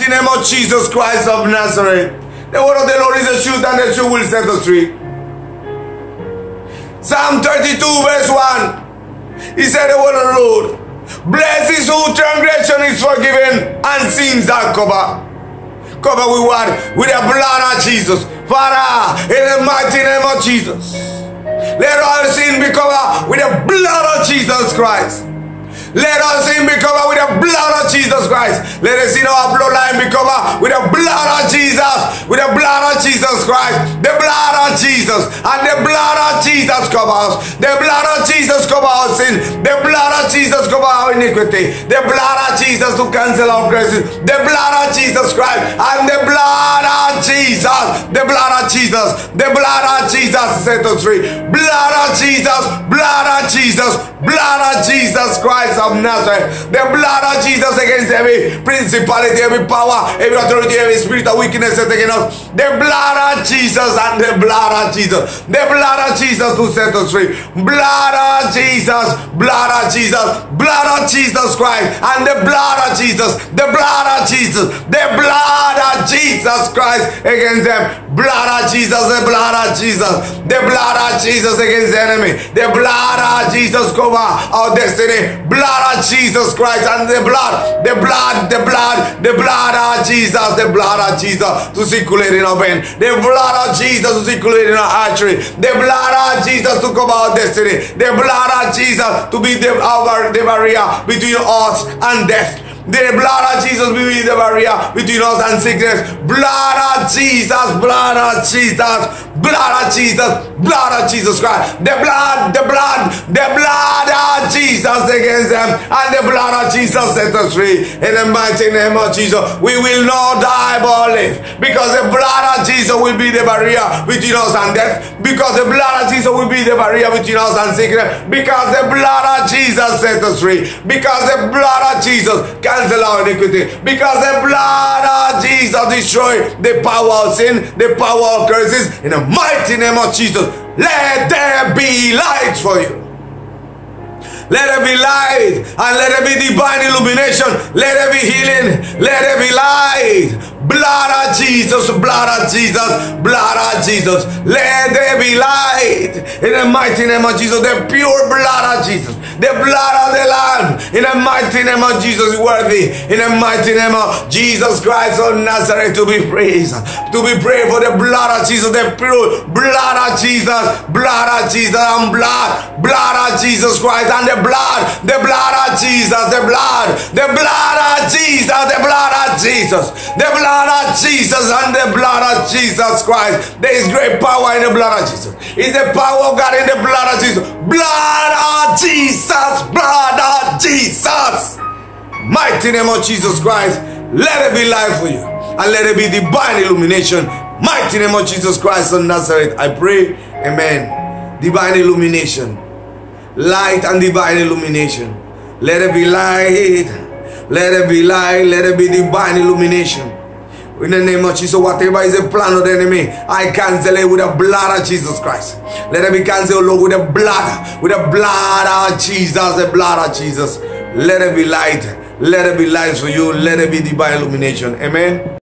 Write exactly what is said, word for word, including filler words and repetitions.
mighty name of Jesus Christ of Nazareth. The word of the Lord is the truth, and the truth will set us free. Psalm thirty-two verse one. He said the word of the Lord. Blessed is whose transgression is forgiven and sins are covered. Cover with what? With the blood of Jesus. Father, in the mighty name of Jesus, let all sin be covered with the blood of Jesus Christ. Let our sin be covered with the blood of Jesus Christ. Let us in our bloodline be covered with the blood of Jesus. With the blood of Jesus Christ. The blood of Jesus. And the blood of Jesus covers. The blood of Jesus covers our sin. The blood of Jesus covers our iniquity. The blood of Jesus to cancel our curses. The blood of Jesus Christ. And the blood of Jesus. The blood of Jesus. The blood of Jesus set us free. Blood of Jesus. Blood of Jesus. Blood of Jesus Christ of Nazareth. The blood of Jesus against every principality, every power, every authority, every spirit of wickedness set against us. The blood of Jesus and the blood of Jesus. The blood of Jesus to set us free. Blood of Jesus. Blood of Jesus. Blood of Jesus Christ and the blood of Jesus. The blood of Jesus. The blood of Jesus Christ against them. Blood of Jesus. The blood of Jesus. The blood of Jesus against the enemy. The blood of Jesus cover our destiny. Blood of Jesus Christ and the blood, the blood, the blood, the blood of Jesus, the blood of Jesus to circulate in our vein. The blood of Jesus to circulate in our artery. The blood of Jesus to cover our destiny. The blood of Jesus to be the, our, the barrier between us and death. The blood of Jesus will be the barrier between us and sickness. Blood of Jesus, blood of Jesus, blood of Jesus, blood of Jesus Christ. The blood, the blood, the blood of Jesus against them. And the blood of Jesus set us free. In the mighty name of Jesus, we will not die but live. Because the blood of Jesus will be the barrier between us and death. Because the blood of Jesus will be the barrier between us and sickness. Because the blood of Jesus set us free. Because the blood of Jesus cancel our iniquity. Because the blood of Jesus destroy the power of sin, the power of curses. In the mighty name of Jesus, let there be light for you. Let there be light and let there be divine illumination. Let there be healing. Let there be light. Blood of Jesus, blood of Jesus, blood of Jesus. Let there be light. In the mighty name of Jesus, the pure blood of Jesus. The blood of the Lamb. In the mighty name of Jesus, worthy. In the mighty name of Jesus Christ of Nazareth to be praised. To be praised for the blood of Jesus. The pure blood of Jesus. Blood of Jesus and blood. Blood of Jesus Christ and the blood. The blood of Jesus. The blood. The blood of Jesus. The blood of Jesus. The blood of Jesus and the blood of Jesus Christ. There is great power in the blood of Jesus. It's the power of God in the blood of Jesus. Blood of Jesus. Blood of Jesus. Mighty name of Jesus Christ. Let it be life for you. And let it be divine illumination. Mighty name of Jesus Christ of Nazareth. I pray. Amen. Divine illumination. Light and divine illumination. Let it be light. Let it be light. Let it be divine illumination. In the name of Jesus, whatever is the plan of the enemy, I cancel it with the blood of Jesus Christ. Let it be cancelled, Lord, with the blood, with the blood of Jesus, the blood of Jesus. Let it be light. Let it be light for you. Let it be divine illumination. Amen.